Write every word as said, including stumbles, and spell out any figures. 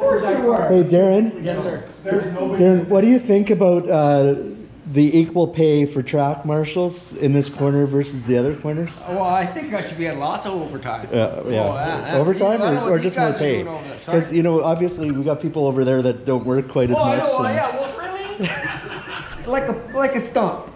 course you were. Hey, Darren. Yes, sir. Darren, what do you think about uh, the equal pay for track marshals in this corner versus the other corners? Well, I think I should be at lots of overtime. Uh, yeah, Oh, yeah, yeah. overtime I don't know or, what or these just more guys are pay? doing over there. Because Sorry. you know, obviously we got people over there that don't work quite as Oh, I much. know. and- Yeah. Well, really? like a like a stump.